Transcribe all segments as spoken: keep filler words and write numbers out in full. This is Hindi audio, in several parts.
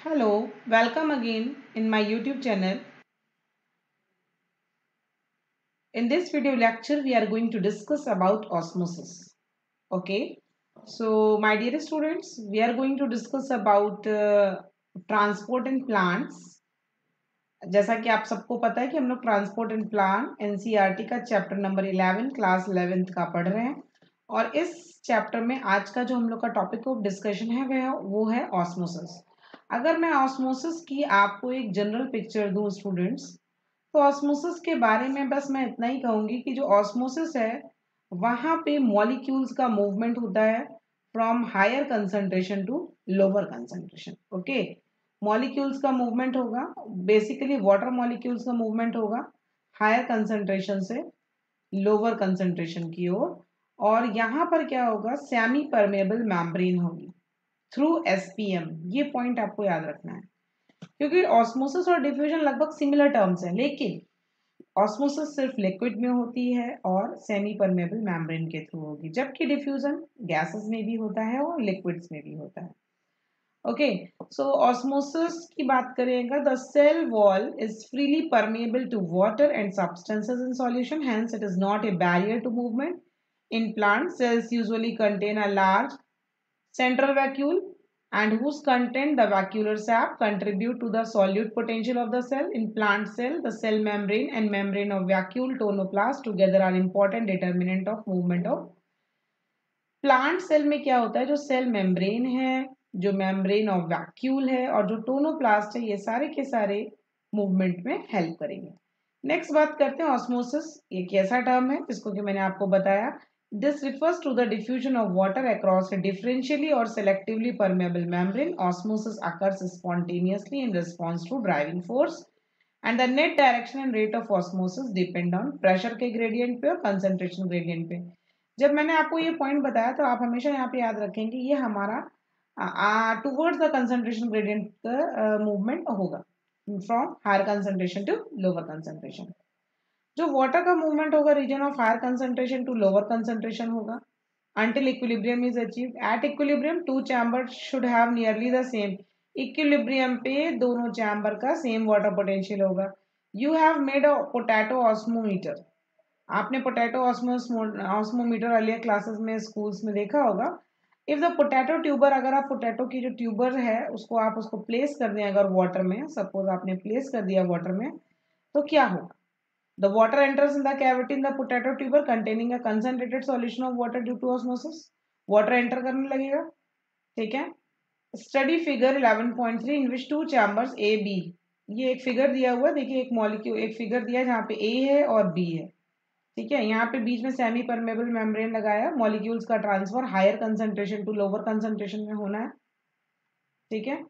Hello, welcome again in my YouTube channel. In this video lecture, we are going to discuss about osmosis. Okay, so my dear students, we are going to discuss about uh, transport in plants. जैसा कि आप सबको पता है कि हम लोग ट्रांसपोर्ट एंड प्लांट एनसीईआरटी का chapter number eleven class eleventh का पढ़ रहे हैं और इस चैप्टर में आज का जो हम लोग का टॉपिक ऑफ डिस्कशन है वह वो है ऑस्मोसिस। अगर मैं ऑस्मोसिस की आपको एक जनरल पिक्चर दूं स्टूडेंट्स, तो ऑस्मोसिस के बारे में बस मैं इतना ही कहूंगी कि जो ऑस्मोसिस है वहां पे मॉलिक्यूल्स का मूवमेंट होता है from higher concentration to lower concentration. Okay, molecules का मूवमेंट होगा, बेसिकली वाटर मॉलिक्यूल्स का मूवमेंट होगा हायर कंसंट्रेशन से लोअर कंसंट्रेशन की ओर और, और यहाँ पर क्या होगा, सेमी परमेबल मेम्ब्रेन होगी थ्रू एसपीएम। ये पॉइंट आपको याद रखना है क्योंकि ऑस्मोसिस और डिफ्यूजन लगभग सिमिलर टर्म्स हैं, लेकिन ऑस्मोसिस सिर्फ लिक्विड में होती है और सेमी परमेबल मेम्ब्रेन के थ्रू होगी, जबकि डिफ्यूजन गैसेस में भी होता है और लिक्विड्स में भी होता है। ओके, सो ऑस्मोसिस की बात करेंगे, the cell wall is freely permeable to water and substances in solution, hence it is not a barrier to movement. In plant cells usually contain a large central vacuole and whose content, the vacuolar sap, contribute to the solute potential of the cell. In plant cell, the cell membrane and membrane of vacuole tonoplast together are important determinant of movement of plant cell में क्या होता है, जो सेल मेम्ब्रेन है, जो मेम्ब्रेन ऑफ वैक्यूल है और जो टोनोप्लास्ट है, ये सारे के सारे मूवमेंट में हेल्प करेंगे। नेक्स्ट बात करते हैं ऑस्मोसिस। ये कैसा टर्म है जिसको कि मैंने आपको बताया, this refers to the diffusion of water across a differentially और selectively permeable membrane. Osmosis occurs spontaneously in response to driving force and the net direction and rate of osmosis depend on pressure के ग्रेडियंट पे और कंसंट्रेशन ग्रेडियंट पे। जब मैंने आपको ये पॉइंट बताया तो आप हमेशा यहाँ पे याद रखेंगे ये हमारा टुवर्ड्स द कंसंट्रेशन ग्रेडियंट का मूवमेंट होगा from higher concentration to lower concentration. जो वाटर का मूवमेंट होगा region of higher concentration to lower concentration होगा until equilibrium is achieved. At equilibrium two chambers should have nearly the same. Equilibrium पे दोनों चैम्बर का सेम वाटर पोटेंशियल होगा। You have made a potato osmometer. आपने पोटैटो ऑस्मोमीटर अर्लियर क्लासेस में स्कूल्स में देखा होगा। इफ द पोटैटो ट्यूबर, अगर आप पोटैटो की जो ट्यूबर है उसको आप उसको प्लेस कर दें अगर वाटर में, सपोज आपने प्लेस कर दिया वाटर में, तो क्या होगा, the water enters in the cavity in the potato tuber containing a concentrated solution of water due to osmosis. Water enter करने लगेगा, ठीक है। Study figure eleven point three in which two chambers A B, ये एक फिगर दिया हुआ है, देखिए एक मॉलिक्यूल, एक फिगर दिया है जहाँ पे ए है और बी है, ठीक है। यहाँ पे बीच में सेमी परमेबल मेम्ब्रेन लगाया, मॉलिक्यूल्स का transfer higher concentration to lower concentration में होना है, ठीक है।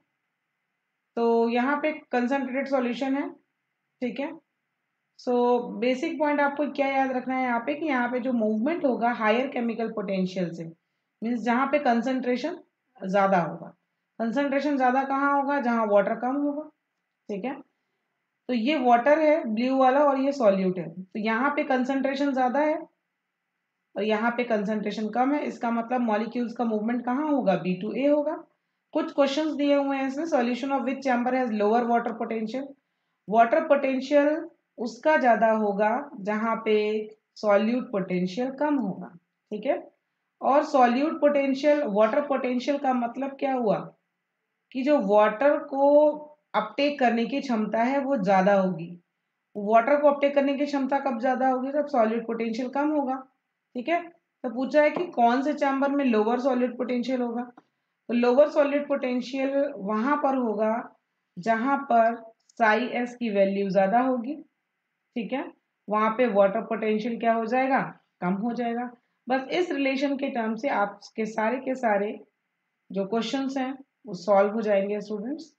तो यहाँ पे कंसंट्रेटेड सॉल्यूशन है, ठीक है। सो बेसिक पॉइंट आपको क्या याद रखना है यहाँ पे कि यहाँ पे जो मूवमेंट होगा हायर केमिकल पोटेंशियल से, मीन्स जहाँ पे कंसंट्रेशन ज्यादा होगा। कंसंट्रेशन ज्यादा कहाँ होगा, जहाँ वाटर कम होगा, ठीक है। तो ये वाटर है ब्लू वाला और ये सॉल्यूट है, तो यहाँ पे कंसंट्रेशन ज्यादा है और यहाँ पे कंसंट्रेशन कम है, इसका मतलब मॉलिक्यूल्स का मूवमेंट कहाँ होगा, बी टू ए होगा। कुछ क्वेश्चंस दिए हुए हैं इसमें, solution of which chamber has lower water potential. Water potential उसका ज्यादा होगा जहाँ पे सॉल्यूट पोटेंशियल कम होगा, ठीक है। और सॉल्यूट पोटेंशियल, वाटर पोटेंशियल का मतलब क्या हुआ कि जो वाटर को अपटेक करने की क्षमता है वो ज्यादा होगी। वाटर को अपटेक करने की क्षमता कब ज्यादा होगी, जब सॉल्यूट पोटेंशियल कम होगा, ठीक है। तो पूछा है कि कौन से चैम्बर में लोअर सॉल्यूट पोटेंशियल होगा, तो लोअर सॉल्यूट पोटेंशियल वहां पर होगा जहां पर साई एस की वैल्यू ज्यादा होगी, ठीक है। वहां पे वाटर पोटेंशियल क्या हो जाएगा, कम हो जाएगा। बस इस रिलेशन के टर्म से आपके सारे के सारे जो क्वेश्चंस हैं वो सॉल्व हो जाएंगे students.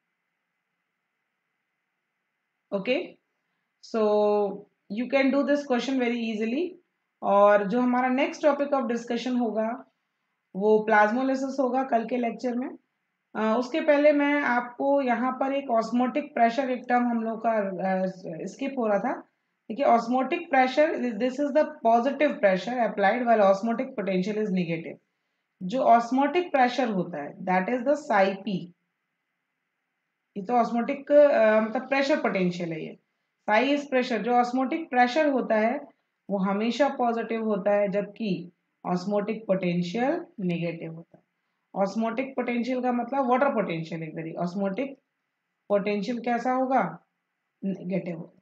Okay, so you can do this question very easily. और जो हमारा नेक्स्ट टॉपिक ऑफ डिस्कशन होगा वो प्लाज्मोलिसिस होगा कल के लेक्चर में। uh, उसके पहले मैं आपको यहाँ पर एक ऑस्मोटिक प्रेशर, एक टर्म हम लोग का स्किप हो रहा था, देखिए। Osmotic pressure, this is the positive pressure applied while osmotic potential is negative. जो ऑस्मोटिक प्रेशर होता है that is the psi P, ये तो ऑस्मोटिक मतलब प्रेशर पोटेंशियल है ये। साई इज प्रेशर, जो ऑस्मोटिक प्रेशर होता है वो हमेशा पॉजिटिव होता है, जबकि ऑस्मोटिक पोटेंशियल नेगेटिव होता है। ऑस्मोटिक पोटेंशियल का मतलब वाटर पोटेंशियल, एक तरीके ऑस्मोटिक पोटेंशियल कैसा होगा, नेगेटिव होगा।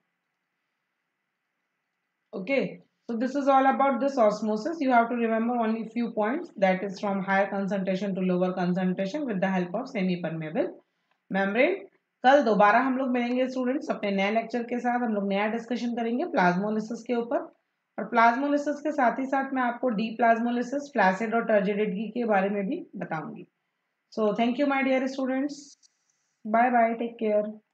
Okay, so this is all about this osmosis. You have to remember only few points, that is from higher concentration to lower concentration with the help of semi permeable membrane. कल दोबारा हम लोग मिलेंगे स्टूडेंट्स अपने नए लेक्चर के साथ। हम लोग नया डिस्कशन करेंगे प्लाज्मोलिसिस के ऊपर, और प्लाज्मोलिसिस के साथ ही साथ मैं आपको डी प्लाज्मोलिसिस, फ्लैसिड और टर्जिडिटी के बारे में भी बताऊंगी। So thank you my dear students, bye bye, take care.